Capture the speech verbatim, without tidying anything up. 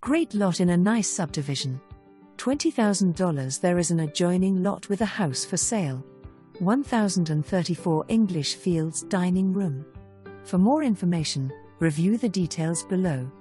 Great lot in a nice subdivision. twenty thousand dollars. There is an adjoining lot with a house for sale. one thousand thirty-four English Fields dining room. For more information, review the details below.